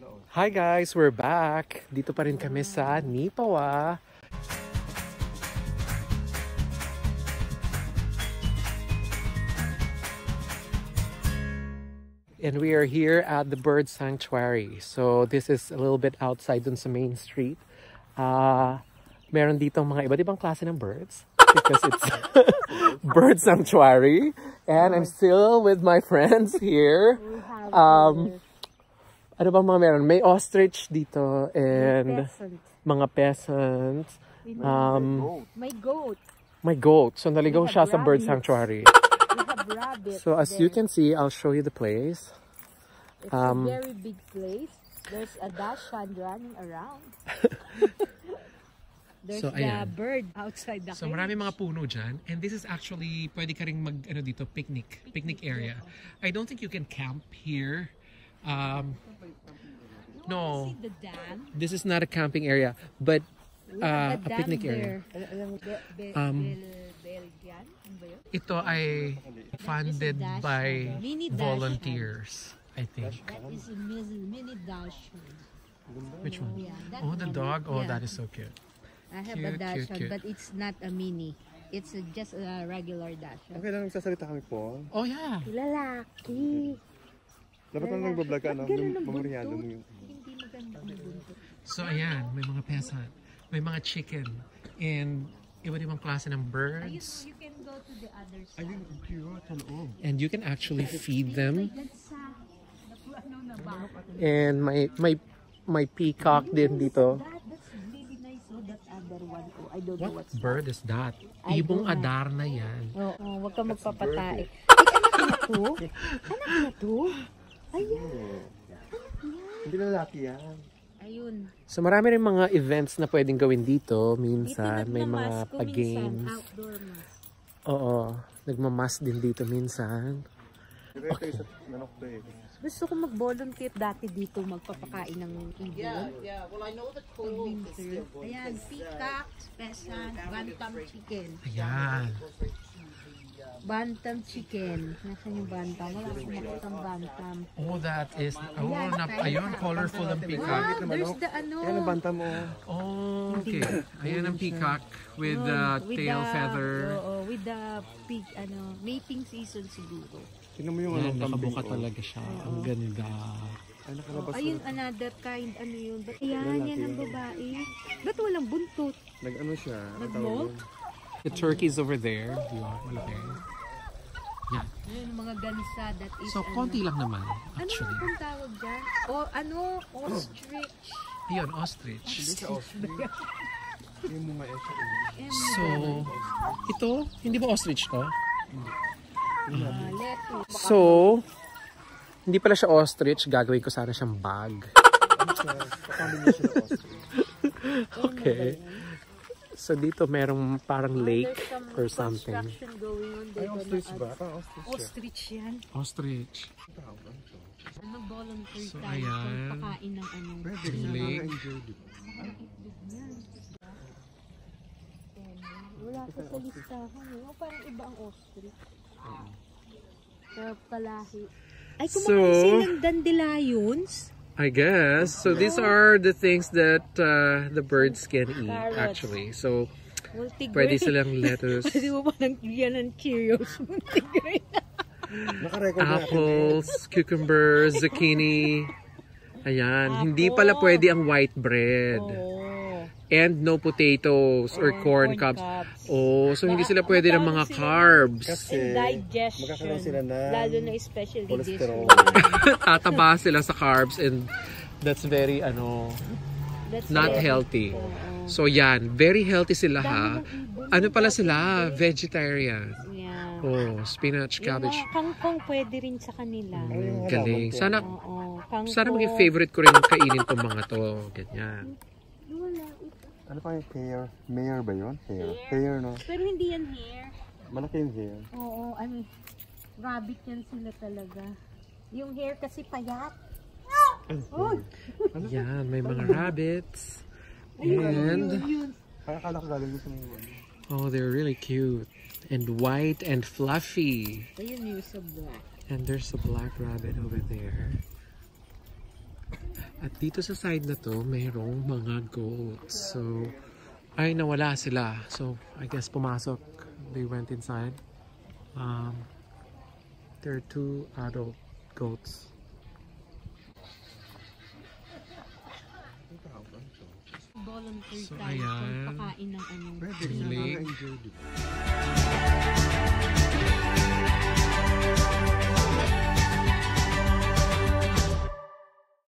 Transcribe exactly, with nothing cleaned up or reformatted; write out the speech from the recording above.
Hi guys, we're back. Dito pa rin kami sa Neepawa. And we are here at the bird sanctuary. So this is a little bit outside dun sa main street. Uh, meron dito mga iba't ibang klase ng birds because it's bird sanctuary. And I'm still with my friends here. Um, ano bang mga meron? May ostrich dito and mga peasants. Um, my goat. My goat. So naligaw siya sa bird sanctuary. So as you can see, I'll show you the place. It's um, a very big place. There's a dachshund running around. There's so, the ayan. bird outside the So cage. marami mga puno dyan. And this is actually, pwede ka rin mag, ano dito, picnic. Picnic area. I don't think you can camp here. Um, no, See the dam? this is not a camping area, but uh, a The dam picnic there. area. Be- be- Um, Bel- Belgian? Ano ba yun? Ito ay funded dachshund. by Mini dachshund. volunteers, I think. That is a mini, mini dachshund. Which one? Yeah, that Oh, the one. dog? Oh, Yeah. that is so cute. I have Cute, a cute, dachshund, cute. but it's not a mini. It's a, just a regular dachshund. Okay lang, nagsasalita kami po. Oh, yeah. Lalaki. Dapat lang nagbablog ka, ano? Ba't ganun Yung ang memorialo buntot? mo yung... Hindi maganda ang buntot. So, ayan. May mga peasant. May mga chicken. And iba't ibang klase ng Ayun, birds. you can go to the other side. Ayun, ang cute, sa loob. And you can actually feed them. That's uh, ano na ba? And may may may peacock din dito. That, that's really nice. Oh, that other one. Oh, I don't know What what's bird is that? I Ibong don't know. adar na yan. Oo, oh, huwag ka magpapatae. Ay, anak na to? Anak na to? Ayan. Hindi na lalaki yan. Ayun. So marami rin mga events na pwedeng gawin dito. Minsan Dito may mga nagmamasko minsan, pa-games. outdoor mask. Oo. Nagmamas din dito minsan. Pero ito isa manok to eh. Gusto ko mag-volunteer dati dito magpapakain ng ibon. Yeah, yeah. Well, I know the cold is still going. Ayan, peacock, pheasant, bantam chicken. Ayan. Bantam chicken. Nasaan yung bantam? Wala akong makita ang bantam. Oh, that is... Oh, nap ayun. Colorful ang peacock. Wow, there's the ano. Yan ang banta mo. Oh, okay. Ayan ang peacock with the with tail the- feather. Oo, with the pig, ano, mating season siguro. Tingnan mo yung Ayan, ano, kambing. nakabuka oh. talaga siya. Ang ganda. Ay, nakalabas Oh, ayun, na. another kind, ano yun. Ba't yan, Lalaki yan ang yun. babae. Ba't walang buntot? Nag-ano siya. ang tawag Nag-molt? doon? The turkey's over there. Yun, malaki. Yan. Ayun, mga ganisa, that is, So, konti lang naman, Ano actually. ang tawag dyan? O, ano, ostrich. Ayun, ostrich. Hindi siya ostrich. Yung mga siya. So, ito, hindi ba ostrich to? Uh, lettuce. So, hindi pala siya ostrich. Gagawin ko sana siyang bag. Kapamilya niya siya na ostrich. Okay. So, dito merong parang lake There's some or something. construction going on. Ay, They're gonna ostrich add- ba? Parang ostrich siya. Ostrich yan. Ostrich. Ano volunteer So, tayo ayan. pagpakain ng ano. Pwede Yung siya lake. nakaka-enjoy, di ba? Wala ka sa listahan. Eh. O, parang iba ang ostrich. Pero palahi. Ay, So- kumakain silang dandelions. I guess. So, these are the things that uh, the birds can eat, Carrots. actually. So, Multigrain. pwede silang lettuce, Pwede mo pa nang yan ng Cheerios. Multigrain. Naka-record na apples, cucumbers, zucchini. Ayan. Hindi pala pwede ang white bread. Oo. And no potatoes or And corn corn cobs. cobs. Oh, so hindi Ba- sila pwede ng mga magkakaroon sila carbs. Kasi And digestion. magkakaroon sila ng Lalo na especially this cholesterol. one. Tataba sila sa carbs and that's very ano That's not very- healthy. Oo. So yan, very healthy sila ha. Dami ng ibon. Ano pala sila? Vegetarian. Yeah. Oh, spinach, Yung cabbage. mga kangkong pwede rin sa kanila. Mm, galing. Sana Oo. Kangkong. sana maging favorite ko rin kainin tong mga to. Ganyan. Wala. Ano pa yung hair? Mayor ba yun? Hair. Hair, no? Pero hindi yan hair. Malaki yung hair. Oo, I mean, rabbit yan sila talaga. Yung hair kasi payat. Oh, Yan, may mga rabbits. And Kaya akala ko galing gusto mo. oh, they're really cute. And white and fluffy. ayun yung sa black. And there's a black rabbit over there. At dito sa side na to, mayroong mga goats. So, ay nawala sila. So, I guess pumasok. They went inside. Um, there are two adult goats. Volunteer So, tayo ayan. pagpakain ng ano. Pwede Leg. na enjoy dito.